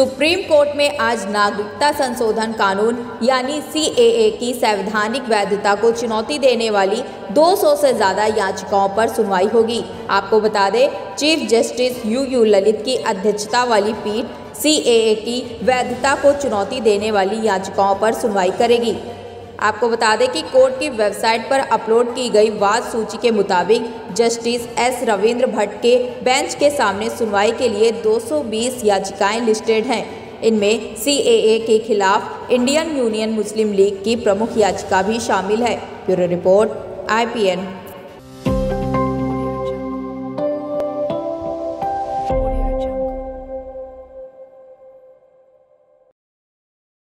Supreme court में आज नागरिकता संशोधन कानून यानी सीएए की संवैधानिक वैधता को चुनौती देने वाली 200 से ज़्यादा याचिकाओं पर सुनवाई होगी। आपको बता दें, चीफ जस्टिस यू ललित की अध्यक्षता वाली पीठ सीएए की वैधता को चुनौती देने वाली याचिकाओं पर सुनवाई करेगी। आपको बता दें कि कोर्ट की वेबसाइट पर अपलोड की गई वाद सूची के मुताबिक जस्टिस एस रविंद्र भट्ट के बेंच के सामने सुनवाई के लिए 220 याचिकाएं लिस्टेड हैं। इनमें सीएए के खिलाफ इंडियन यूनियन मुस्लिम लीग की प्रमुख याचिका भी शामिल है। Bureau report IPN।